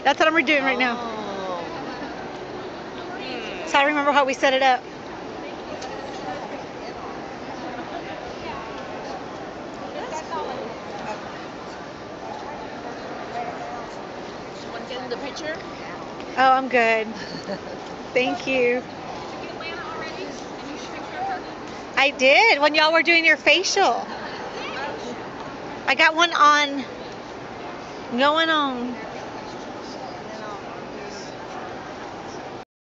That's what I'm doing right now. Oh. So I remember how we set it up. That's cool. Want to get in the picture? Oh, I'm good. Thank you. I did when y'all were doing your facial. I got one on going on